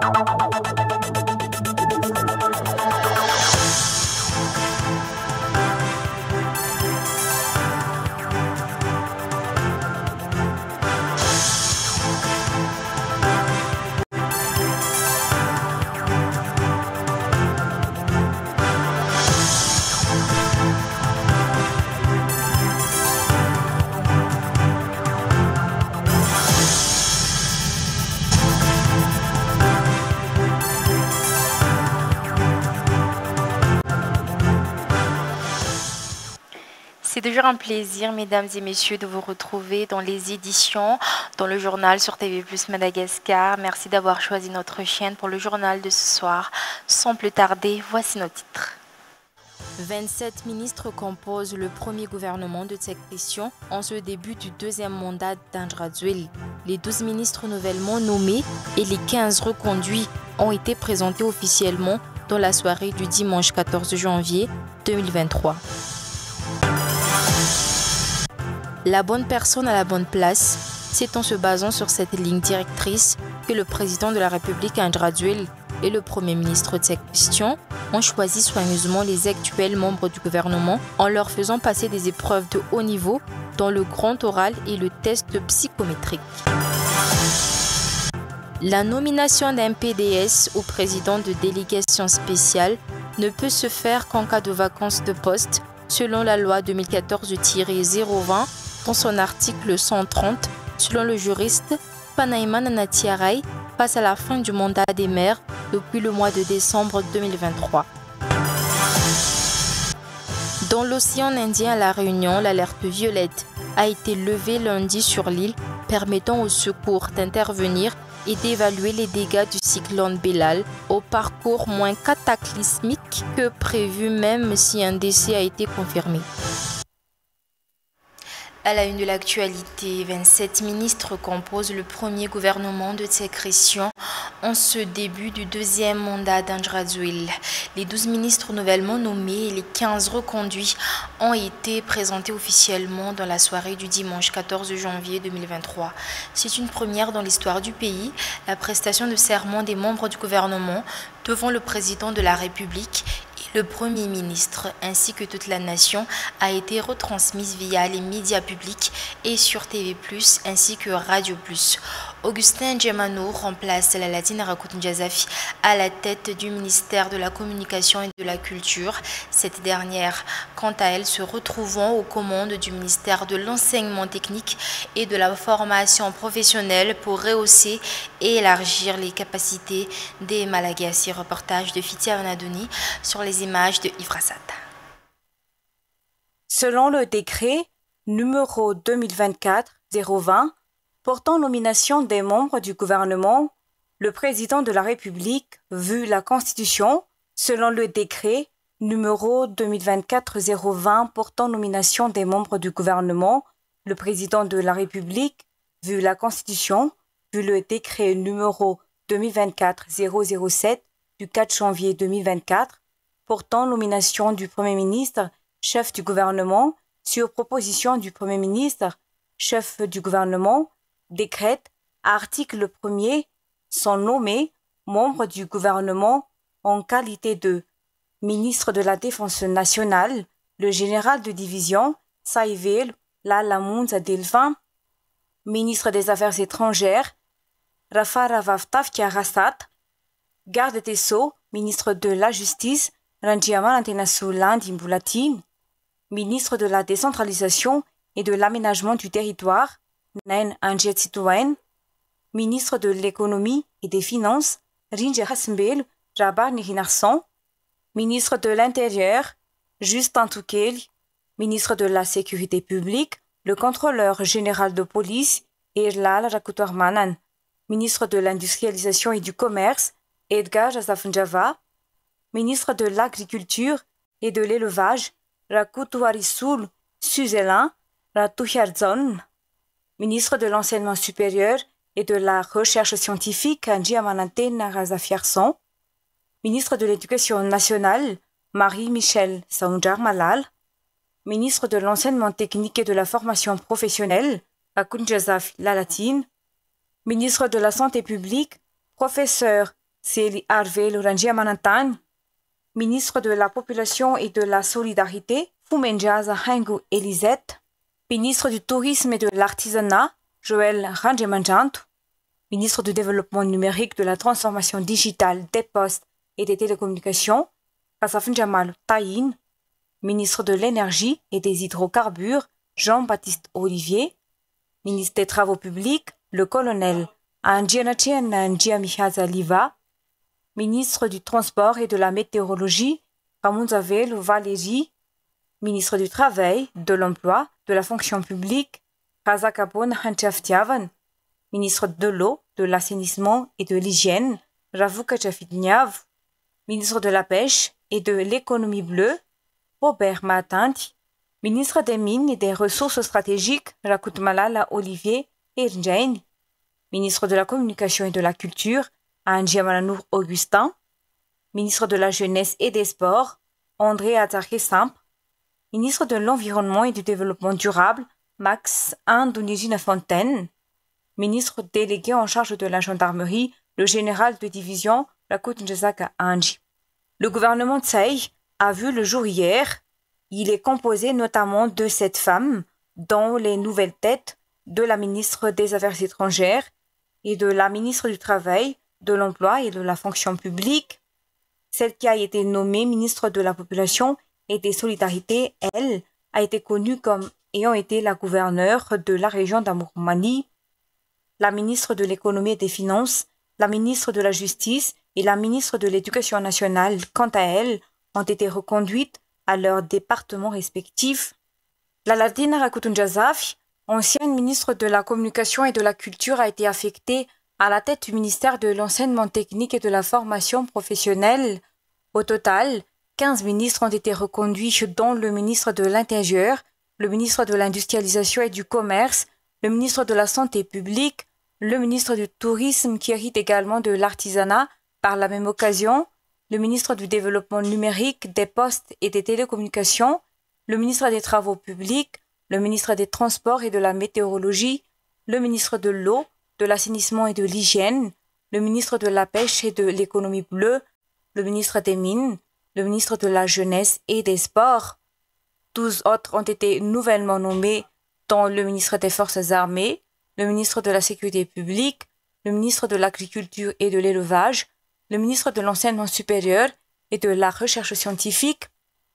C'est toujours un plaisir, mesdames et messieurs, de vous retrouver dans les éditions, dans le journal sur TV+ Madagascar. Merci d'avoir choisi notre chaîne pour le journal de ce soir. Sans plus tarder, voici nos titres. 27 ministres composent le premier gouvernement de cette question en ce début du deuxième mandat d'Andradzouel. Les 12 ministres nouvellement nommés et les 15 reconduits ont été présentés officiellement dans la soirée du dimanche 14 janvier 2023. La bonne personne à la bonne place, c'est en se basant sur cette ligne directrice que le président de la République Andradzouel et le premier ministre de cette question ont choisi soigneusement les actuels membres du gouvernement en leur faisant passer des épreuves de haut niveau dans le grand oral et le test psychométrique. La nomination d'un PDS au président de délégation spéciale ne peut se faire qu'en cas de vacance de poste selon la loi 2014-020 dans son article 130, selon le juriste Panaïman Natiarai, face à la fin du mandat des maires depuis le mois de décembre 2023. Dans l'océan Indien à La Réunion, l'alerte violette a été levée lundi sur l'île, permettant aux secours d'intervenir et d'évaluer les dégâts du cyclone Belal au parcours moins cataclysmique que prévu, même si un décès a été confirmé. À la une de l'actualité, 27 ministres composent le premier gouvernement de sécrétion en ce début du deuxième mandat d'Andradzouel. Les 12 ministres nouvellement nommés et les 15 reconduits ont été présentés officiellement dans la soirée du dimanche 14 janvier 2023. C'est une première dans l'histoire du pays, la prestation de serment des membres du gouvernement devant le président de la République. Le Premier ministre ainsi que toute la nation a été retransmise via les médias publics et sur TV+, ainsi que Radio+. Augustin Djemano remplace la Latine Rakut Ndjazafi à la tête du ministère de la Communication et de la Culture. Cette dernière, quant à elle, se retrouvant aux commandes du ministère de l'Enseignement technique et de la formation professionnelle pour rehausser et élargir les capacités des Malagasy. Reportage de Fitia Anadoni sur les images de Yves Rassat. Selon le décret numéro 2024-020 portant nomination des membres du gouvernement, le président de la République, vu la Constitution, selon le décret numéro 2024-020 portant nomination des membres du gouvernement, le président de la République, vu la Constitution, vu le décret numéro 2024-007 du 4 janvier 2024, portant nomination du Premier ministre, chef du gouvernement, sur proposition du Premier ministre, chef du gouvernement, décrète, à article 1er, sont nommés membres du gouvernement en qualité de ministre de la Défense nationale, le général de division, Saïvel Lalamounza Delvin, ministre des Affaires étrangères, Rafa Ravavtaftia Rassat, garde des Sceaux, ministre de la Justice, Ranjiaman Antenasulan Dimboulatine, ministre de la Décentralisation et de l'Aménagement du Territoire, Nain Anjetsitouen, ministre de l'Économie et des Finances, Rinje Hasmbel Rabar Nihinarson, ministre de l'Intérieur, Justin Toukel, ministre de la Sécurité publique, le contrôleur général de police, Erlal Rakutormanan, ministre de l'Industrialisation et du Commerce, Edgar Jazafunjava, ministre de l'Agriculture et de l'Élevage, Rakutuarisul Suzelin Ratuhiarzon, ministre de l'Enseignement supérieur et de la Recherche scientifique, Njiamanante Narazafiarson, ministre de l'Éducation nationale, Marie-Michel Saoundjar Malal, ministre de l'Enseignement technique et de la Formation professionnelle, Rakunjazaf Lalatine, ministre de la Santé publique, professeur Seli Harvey Lorangia Manantan, ministre de la Population et de la Solidarité, Fumenjaza Hengu Elisette, ministre du Tourisme et de l'Artisanat, Joël Rangemanjant, ministre du Développement numérique, de la Transformation digitale, des Postes et des Télécommunications, Kasafin Jamal Taïn, ministre de l'Énergie et des Hydrocarbures, Jean-Baptiste Olivier, ministre des Travaux publics, le colonel Anjianachien Njiamihaza Liva, ministre du Transport et de la Météorologie, Ramunzavel Valérie, ministre du Travail, de l'Emploi, de la Fonction publique, Razakapon Hanchaftiavan, ministre de l'Eau, de l'Assainissement et de l'Hygiène, Ravuka Chafidniav, ministre de la Pêche et de l'Économie bleue, Robert Matanti, ministre des Mines et des Ressources stratégiques, Rakutmalala Olivier Irjain, ministre de la Communication et de la Culture, Anjiamananour Augustin, ministre de la Jeunesse et des Sports, André Ataré Simple, ministre de l'Environnement et du Développement durable, Max Indonésina Fontaine, ministre délégué en charge de la gendarmerie, le général de division Rakut Njazaka Anji. Le gouvernement Tsai a vu le jour hier. Il est composé notamment de 7 femmes, dont les nouvelles têtes de la ministre des Affaires étrangères et de la ministre du Travail, de l'Emploi et de la Fonction publique. Celle qui a été nommée ministre de la Population et des Solidarités, elle, a été connue comme ayant été la gouverneure de la région d'Amourmani. La ministre de l'Économie et des Finances, la ministre de la Justice et la ministre de l'Éducation nationale, quant à elles, ont été reconduites à leurs départements respectifs. La Ladina Rakutunjazaf, ancienne ministre de la Communication et de la Culture, a été affectée à la tête du ministère de l'Enseignement technique et de la Formation professionnelle. Au total, 15 ministres ont été reconduits, dont le ministre de l'Intérieur, le ministre de l'Industrialisation et du Commerce, le ministre de la Santé publique, le ministre du Tourisme qui hérite également de l'artisanat par la même occasion, le ministre du Développement numérique, des Postes et des Télécommunications, le ministre des Travaux publics, le ministre des Transports et de la Météorologie, le ministre de l'Eau, de l'Assainissement et de l'Hygiène, le ministre de la Pêche et de l'Économie bleue, le ministre des Mines, le ministre de la Jeunesse et des Sports. 12 autres ont été nouvellement nommés, dont le ministre des Forces armées, le ministre de la Sécurité publique, le ministre de l'Agriculture et de l'Élevage, le ministre de l'Enseignement supérieur et de la Recherche scientifique,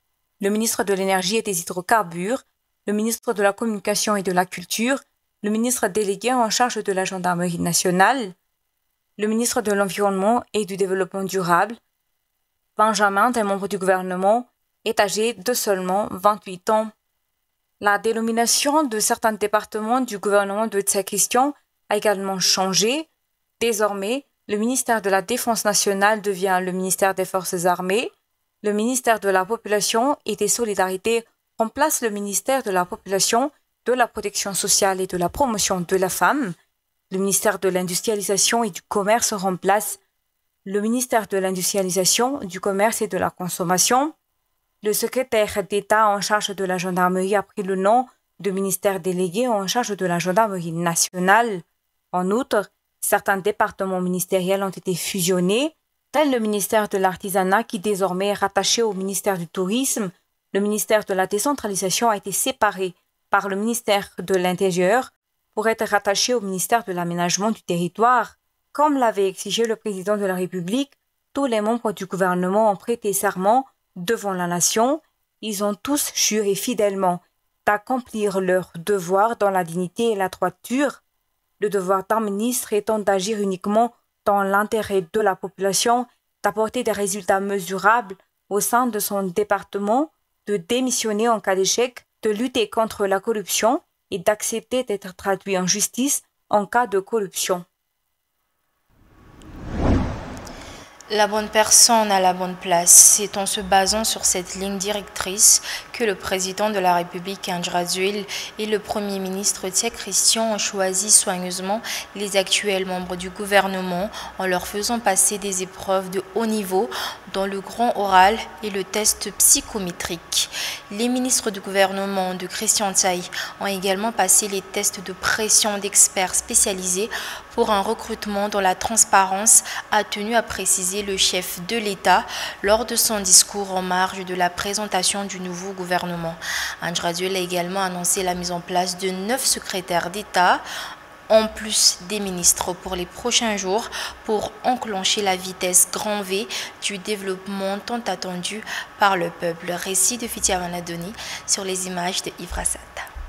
le ministre de l'Énergie et des Hydrocarbures, le ministre de la Communication et de la Culture, le ministre délégué en charge de la Gendarmerie nationale, le ministre de l'Environnement et du Développement durable. Benjamin, des membres du gouvernement, est âgé de seulement 28 ans. La dénomination de certains départements du gouvernement de Tsai a également changé. Désormais, le ministère de la Défense nationale devient le ministère des Forces armées. Le ministère de la Population et des Solidarités remplace le ministère de la Population, de la Protection sociale et de la Promotion de la femme. Le ministère de l'Industrialisation et du Commerce remplace le ministère de l'Industrialisation, du Commerce et de la Consommation. Le secrétaire d'État en charge de la gendarmerie a pris le nom de ministère délégué en charge de la gendarmerie nationale. En outre, certains départements ministériels ont été fusionnés, tel le ministère de l'Artisanat qui désormais est rattaché au ministère du Tourisme. Le ministère de la Décentralisation a été séparé par le ministère de l'Intérieur pour être rattaché au ministère de l'Aménagement du Territoire. Comme l'avait exigé le président de la République, tous les membres du gouvernement ont prêté serment devant la nation. Ils ont tous juré fidèlement d'accomplir leur devoir dans la dignité et la droiture. Le devoir d'un ministre étant d'agir uniquement dans l'intérêt de la population, d'apporter des résultats mesurables au sein de son département, de démissionner en cas d'échec, de lutter contre la corruption et d'accepter d'être traduit en justice en cas de corruption. La bonne personne à la bonne place. C'est en se basant sur cette ligne directrice que le président de la République, Andrzej et le Premier ministre Tsai Christian ont choisi soigneusement les actuels membres du gouvernement en leur faisant passer des épreuves de haut niveau dont le grand oral et le test psychométrique. Les ministres du gouvernement de Christian Tsai ont également passé les tests de pression d'experts spécialisés pour un recrutement dans la transparence, a tenu à préciser le chef de l'État lors de son discours en marge de la présentation du nouveau gouvernement. Andjradjuel a également annoncé la mise en place de 9 secrétaires d'État, en plus des ministres pour les prochains jours, pour enclencher la vitesse grand V du développement tant attendu par le peuple. Récit de Fitia Manadoni sur les images de Yves Rassat.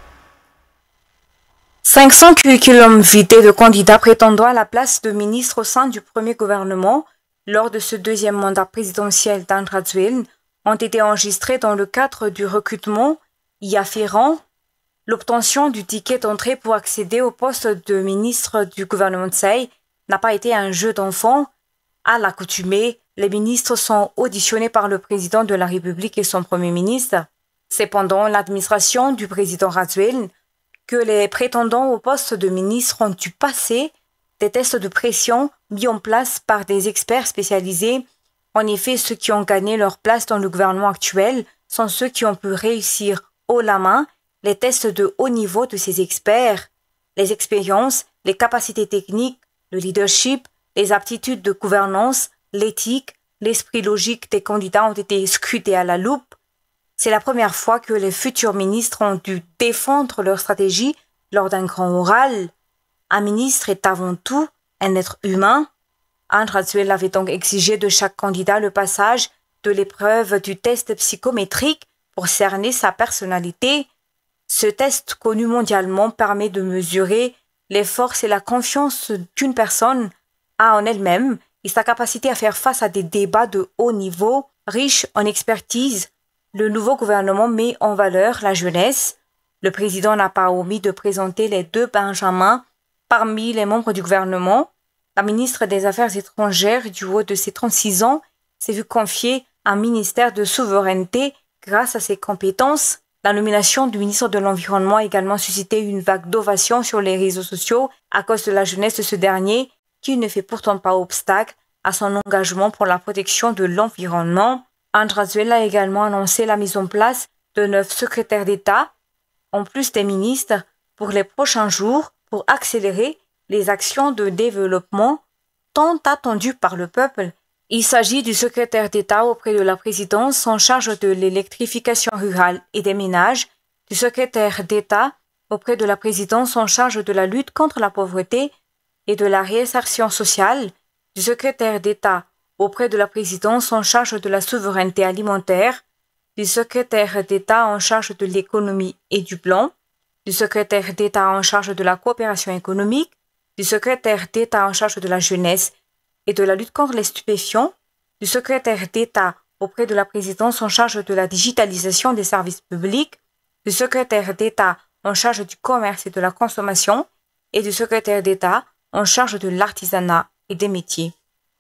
500 curriculums vitae de candidats prétendant à la place de ministre au sein du premier gouvernement lors de ce deuxième mandat présidentiel d'Andjradjuel ont été enregistrés dans le cadre du recrutement y afférent. L'obtention du ticket d'entrée pour accéder au poste de ministre du gouvernement Tsai n'a pas été un jeu d'enfant. À l'accoutumée, les ministres sont auditionnés par le président de la République et son premier ministre. C'est pendant l'administration du président Radjuel que les prétendants au poste de ministre ont dû passer des tests de pression mis en place par des experts spécialisés. En effet, ceux qui ont gagné leur place dans le gouvernement actuel sont ceux qui ont pu réussir haut la main les tests de haut niveau de ces experts. Les expériences, les capacités techniques, le leadership, les aptitudes de gouvernance, l'éthique, l'esprit logique des candidats ont été scrutés à la loupe. C'est la première fois que les futurs ministres ont dû défendre leur stratégie lors d'un grand oral. Un ministre est avant tout un être humain. Andjradjuel avait donc exigé de chaque candidat le passage de l'épreuve du test psychométrique pour cerner sa personnalité. Ce test connu mondialement permet de mesurer les forces et la confiance qu'une personne a en elle-même et sa capacité à faire face à des débats de haut niveau, riches en expertise. Le nouveau gouvernement met en valeur la jeunesse. Le président n'a pas omis de présenter les 2 Benjamins parmi les membres du gouvernement. La ministre des Affaires étrangères, du haut de ses 36 ans, s'est vue confier un ministère de souveraineté grâce à ses compétences. La nomination du ministre de l'Environnement a également suscité une vague d'ovations sur les réseaux sociaux à cause de la jeunesse de ce dernier, qui ne fait pourtant pas obstacle à son engagement pour la protection de l'environnement. Andjradjuel a également annoncé la mise en place de 9 secrétaires d'État, en plus des ministres, pour les prochains jours, pour accélérer les actions de développement tant attendues par le peuple. Il s'agit du secrétaire d'État auprès de la présidence en charge de l'électrification rurale et des ménages, du secrétaire d'État auprès de la présidence en charge de la lutte contre la pauvreté et de la réinsertion sociale, du secrétaire d'État auprès de la présidence en charge de la souveraineté alimentaire, du secrétaire d'État en charge de l'économie et du plan, du secrétaire d'État en charge de la coopération économique, du secrétaire d'État en charge de la jeunesse et de la lutte contre les stupéfiants, du secrétaire d'État auprès de la présidence en charge de la digitalisation des services publics, du secrétaire d'État en charge du commerce et de la consommation et du secrétaire d'État en charge de l'artisanat et des métiers.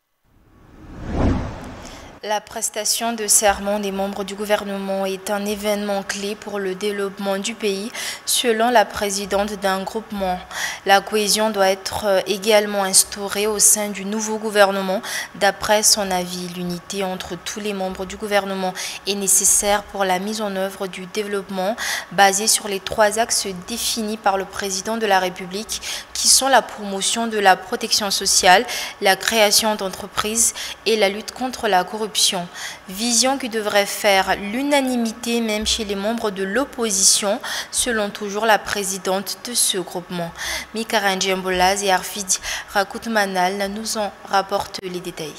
La prestation de serment des membres du gouvernement est un événement clé pour le développement du pays, selon la présidente d'un groupement. La cohésion doit être également instaurée au sein du nouveau gouvernement. D'après son avis, l'unité entre tous les membres du gouvernement est nécessaire pour la mise en œuvre du développement basé sur les 3 axes définis par le président de la République, qui sont la promotion de la protection sociale, la création d'entreprises et la lutte contre la corruption. Vision qui devrait faire l'unanimité même chez les membres de l'opposition, selon toujours la présidente de ce groupement. Mikaran Djembolaz et Arfid Rakoutmanal nous en rapportent les détails.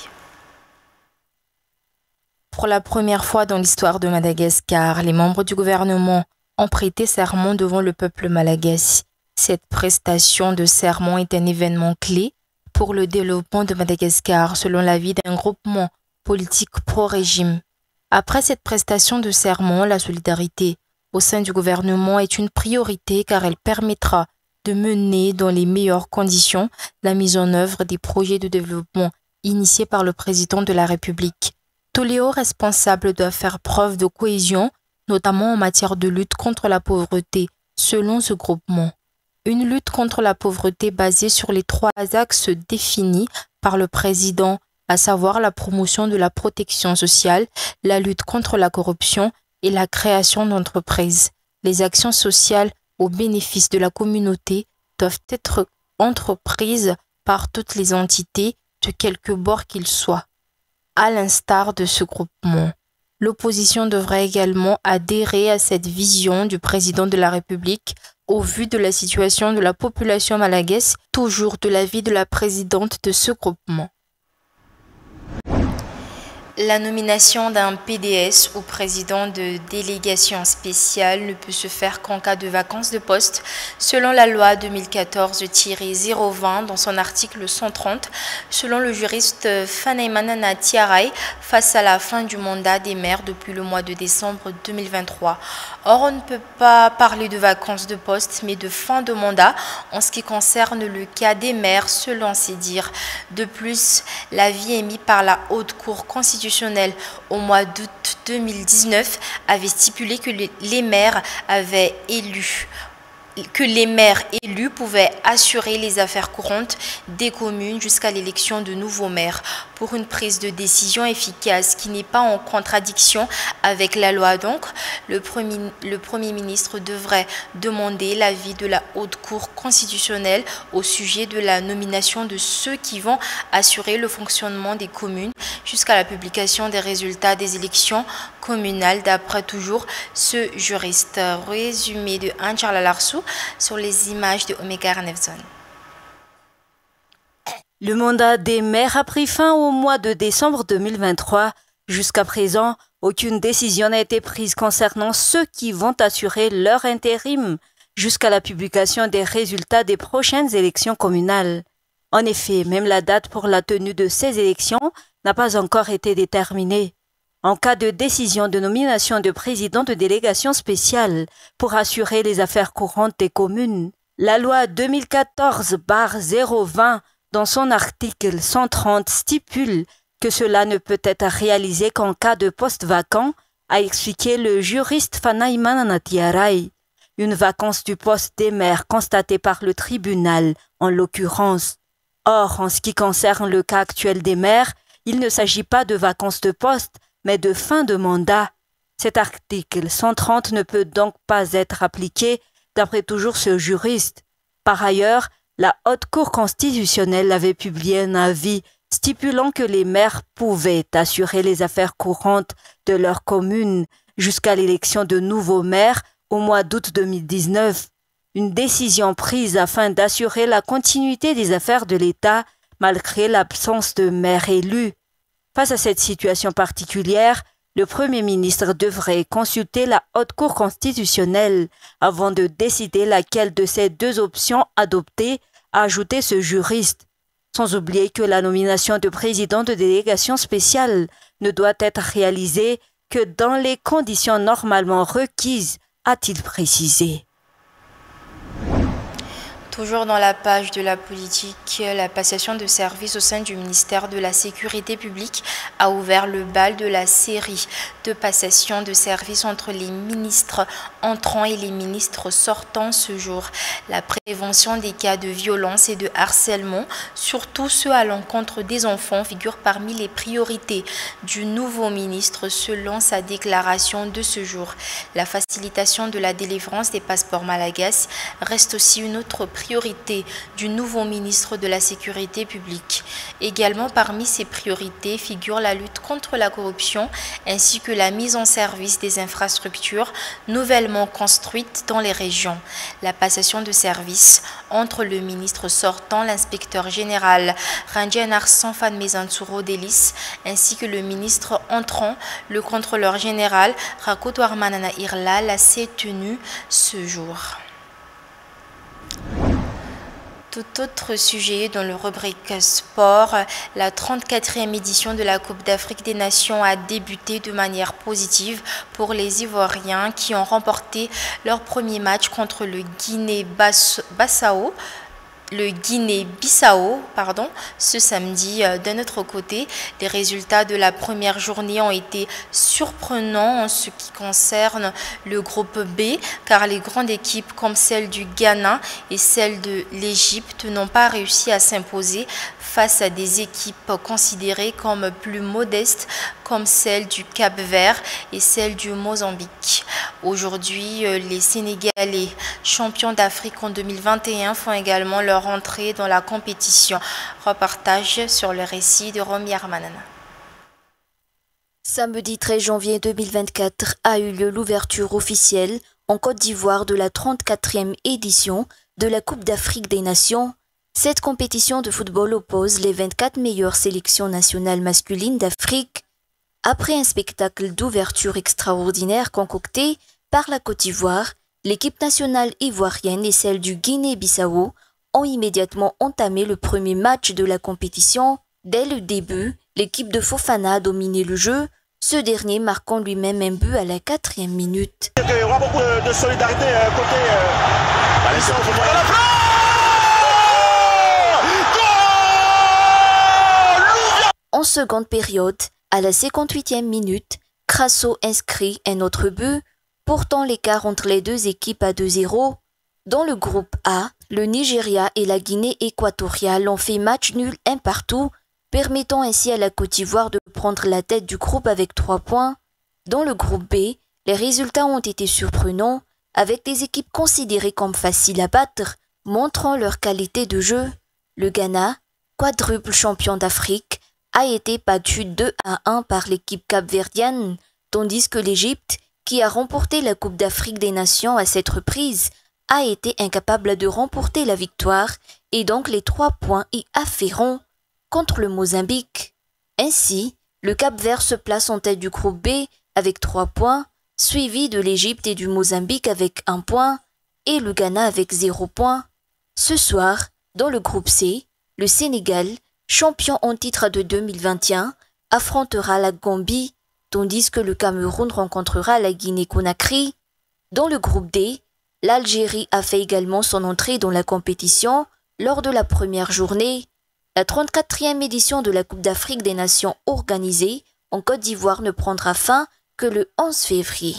Pour la première fois dans l'histoire de Madagascar, les membres du gouvernement ont prêté serment devant le peuple malagasy. Cette prestation de serment est un événement clé pour le développement de Madagascar, selon l'avis d'un groupement politique pro-régime. Après cette prestation de serment, la solidarité au sein du gouvernement est une priorité car elle permettra de mener dans les meilleures conditions la mise en œuvre des projets de développement initiés par le président de la République. Tous les hauts responsables doivent faire preuve de cohésion, notamment en matière de lutte contre la pauvreté, selon ce groupement. Une lutte contre la pauvreté basée sur les 3 axes définis par le président, à savoir la promotion de la protection sociale, la lutte contre la corruption et la création d'entreprises. Les actions sociales au bénéfice de la communauté doivent être entreprises par toutes les entités, de quelque bord qu'ils soient. À l'instar de ce groupement, l'opposition devrait également adhérer à cette vision du président de la République au vu de la situation de la population malagaise, toujours de l'avis de la présidente de ce groupement. La nomination d'un PDS ou président de délégation spéciale ne peut se faire qu'en cas de vacance de poste, selon la loi 2014-020 dans son article 130, selon le juriste Fanaymanana Tiarai, face à la fin du mandat des maires depuis le mois de décembre 2023. Or, on ne peut pas parler de vacance de poste, mais de fin de mandat en ce qui concerne le cas des maires, selon ses dires. De plus, l'avis émis par la Haute Cour constitutionnelle au mois d'août 2019 avait stipulé que les maires élus pouvaient assurer les affaires courantes des communes jusqu'à l'élection de nouveaux maires. Pour une prise de décision efficace qui n'est pas en contradiction avec la loi, donc, le Premier ministre devrait demander l'avis de la Haute Cour constitutionnelle au sujet de la nomination de ceux qui vont assurer le fonctionnement des communes jusqu'à la publication des résultats des élections communales, d'après toujours ce juriste. Résumé de Anne-Charles Larsou sur les images de Omega Arnevson. Le mandat des maires a pris fin au mois de décembre 2023. Jusqu'à présent, aucune décision n'a été prise concernant ceux qui vont assurer leur intérim jusqu'à la publication des résultats des prochaines élections communales. En effet, même la date pour la tenue de ces élections n'a pas encore été déterminée. En cas de décision de nomination de président de délégation spéciale pour assurer les affaires courantes des communes, la loi 2014-020 dans son article 130 stipule que cela ne peut être réalisé qu'en cas de poste vacant, a expliqué le juriste Fanaymanana Tiarai. Une vacance du poste des maires constatée par le tribunal, en l'occurrence. Or, en ce qui concerne le cas actuel des maires, il ne s'agit pas de vacance de poste, mais de fin de mandat. Cet article 130 ne peut donc pas être appliqué, d'après toujours ce juriste. Par ailleurs, la Haute Cour constitutionnelle avait publié un avis stipulant que les maires pouvaient assurer les affaires courantes de leur commune jusqu'à l'élection de nouveaux maires au mois d'août 2019. Une décision prise afin d'assurer la continuité des affaires de l'État malgré l'absence de maires élus. Face à cette situation particulière, le Premier ministre devrait consulter la Haute Cour constitutionnelle avant de décider laquelle de ces deux options adopter, a ajouté ce juriste. Sans oublier que la nomination de président de délégation spéciale ne doit être réalisée que dans les conditions normalement requises, a-t-il précisé. Toujours dans la page de la politique, la passation de service au sein du ministère de la Sécurité publique a ouvert le bal de la série de passation de service entre les ministres entrants et les ministres sortants ce jour. La prévention des cas de violence et de harcèlement, surtout ceux à l'encontre des enfants, figure parmi les priorités du nouveau ministre selon sa déclaration de ce jour. La facilitation de la délivrance des passeports malagasy reste aussi une autre priorité du nouveau ministre de la Sécurité publique. Également parmi ses priorités figure la lutte contre la corruption ainsi que la mise en service des infrastructures nouvellement construites dans les régions. La passation de service entre le ministre sortant, l'inspecteur général Ranjan Sanfan Mezansuro Delis, ainsi que le ministre entrant, le contrôleur général Rakoto Armanana Irlal, s'est tenu ce jour. Tout autre sujet dans le rubrique sport, la 34e édition de la Coupe d'Afrique des Nations a débuté de manière positive pour les Ivoiriens qui ont remporté leur premier match contre le Guinée-Bissau ce samedi. D'un autre côté, les résultats de la première journée ont été surprenants en ce qui concerne le groupe B, car les grandes équipes comme celle du Ghana et celle de l'Égypte n'ont pas réussi à s'imposer face à des équipes considérées comme plus modestes comme celle du Cap-Vert et celle du Mozambique. Aujourd'hui, les Sénégalais, champions d'Afrique en 2021, font également leur entrée dans la compétition. Reportage sur le récit de Romy Armanana. Samedi 13 janvier 2024 a eu lieu l'ouverture officielle en Côte d'Ivoire de la 34e édition de la Coupe d'Afrique des Nations. Cette compétition de football oppose les 24 meilleures sélections nationales masculines d'Afrique. Après un spectacle d'ouverture extraordinaire concocté par la Côte d'Ivoire, l'équipe nationale ivoirienne et celle du Guinée-Bissau ont immédiatement entamé le premier match de la compétition. Dès le début, l'équipe de Fofana a dominé le jeu, ce dernier marquant lui-même un but à la 4e minute. Il y aura beaucoup de solidarité côté En seconde période, à la 58e minute, Crasso inscrit un autre but, portant l'écart entre les deux équipes à 2-0. Dans le groupe A, le Nigeria et la Guinée équatoriale ont fait match nul un partout, permettant ainsi à la Côte d'Ivoire de prendre la tête du groupe avec 3 points. Dans le groupe B, les résultats ont été surprenants, avec des équipes considérées comme faciles à battre, montrant leur qualité de jeu. Le Ghana, quadruple champion d'Afrique, a été battu 2-1 par l'équipe capverdienne, tandis que l'Égypte, qui a remporté la Coupe d'Afrique des Nations à cette reprise, a été incapable de remporter la victoire et donc les 3 points y afférents contre le Mozambique. Ainsi, le Cap-Vert se place en tête du groupe B avec 3 points, suivi de l'Égypte et du Mozambique avec 1 point et le Ghana avec 0 point. Ce soir, dans le groupe C, le Sénégal, champion en titre de 2021, affrontera la Gambie, tandis que le Cameroun rencontrera la Guinée-Conakry. Dans le groupe D, l'Algérie a fait également son entrée dans la compétition lors de la première journée. La 34e édition de la Coupe d'Afrique des Nations organisée en Côte d'Ivoire ne prendra fin que le 11 février.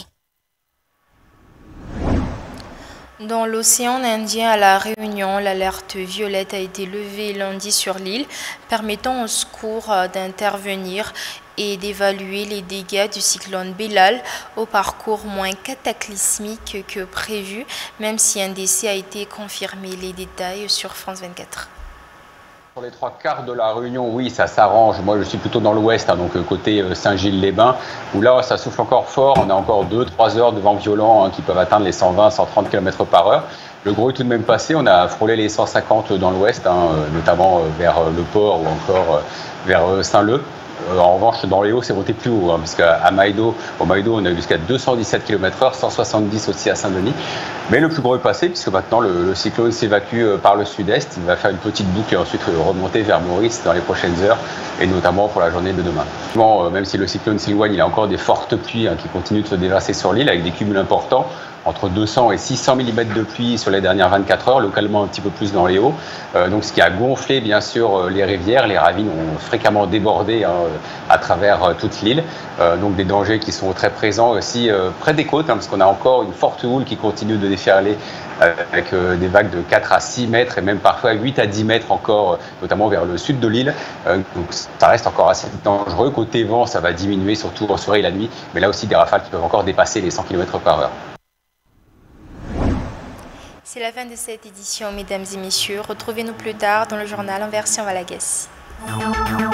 Dans l'océan Indien à La Réunion, l'alerte violette a été levée lundi sur l'île, permettant aux secours d'intervenir et d'évaluer les dégâts du cyclone Belal au parcours moins cataclysmique que prévu, même si un décès a été confirmé. Les détails sur France 24. Sur les 3/4 de la Réunion, oui, ça s'arrange. Moi, je suis plutôt dans l'ouest, donc côté Saint-Gilles-les-Bains, où là, ça souffle encore fort. On a encore 2-3 heures de vent violent qui peuvent atteindre les 120-130 km/h. Le gros est tout de même passé. On a frôlé les 150 dans l'ouest, notamment vers le port ou encore vers Saint-Leu. En revanche, dans les hauts, c'est monté plus haut, parce qu'à Maïdo, on a eu jusqu'à 217 km/h, 170 aussi à Saint-Denis. Mais le plus gros est passé, puisque maintenant le cyclone s'évacue par le sud-est. Il va faire une petite boucle et ensuite remonter vers Maurice dans les prochaines heures, et notamment pour la journée de demain. Même si le cyclone s'éloigne, il y a encore des fortes pluies qui continuent de se déverser sur l'île, avec des cumuls importants, entre 200 et 600 mm de pluie sur les dernières 24 heures, localement un petit peu plus dans les hauts. Donc ce qui a gonflé bien sûr les rivières, les ravines ont fréquemment débordé à travers toute l'île. Donc des dangers qui sont très présents aussi près des côtes, parce qu'on a encore une forte houle qui continue de déferler avec des vagues de 4 à 6 mètres et même parfois 8 à 10 mètres encore, notamment vers le sud de l'île. Donc ça reste encore assez dangereux. Côté vent, ça va diminuer surtout en soirée et la nuit, mais là aussi des rafales qui peuvent encore dépasser les 100 km/h. C'est la fin de cette édition, mesdames et messieurs. Retrouvez-nous plus tard dans le journal en version walagaise.